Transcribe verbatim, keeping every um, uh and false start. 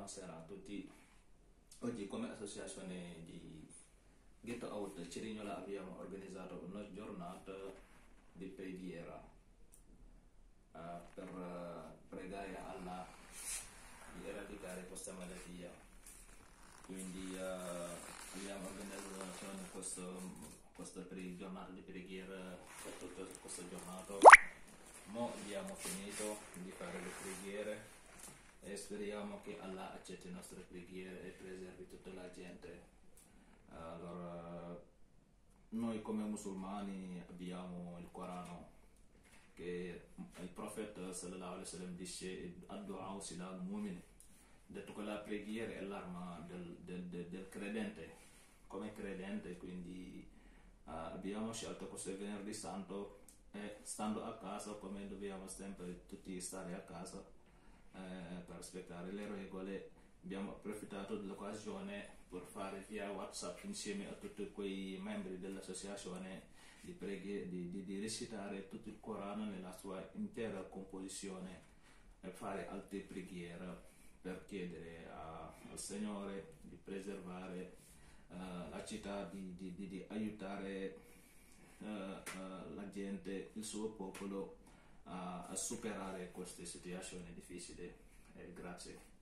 buonasera a tutti. Oggi come associazione di Get Out Cerignola abbiamo organizzato una giornata di preghiera uh, per uh, pregare a Allah di eradicare questa malattia. Quindi uh, abbiamo organizzato questo, questa pre- giornata di preghiera per tutta questa giornata. Mo abbiamo finito di fare le preghiere e speriamo che Allah accetti le nostre preghiere e preservi tutta la gente. Allora, noi come musulmani abbiamo il Corano, che il profeta sallallahu alaihi wasallam dice ad-du'a silahul mu'min, detto che la preghiera è l'arma del, del, del, del credente, come credente. Quindi uh, abbiamo scelto questo venerdì santo e stando a casa, come dobbiamo sempre tutti stare a casa eh, per rispettare le regole, abbiamo approfittato dell'occasione per fare via WhatsApp insieme a tutti quei membri dell'associazione di, preghi- di, di, di recitare tutto il Corano nella sua intera composizione e fare altre preghiere per chiedere a, al Signore di preservare uh, la città, di, di, di, di aiutare uh, uh, la gente, il suo popolo a, a superare queste situazioni difficili. Eh, grazie.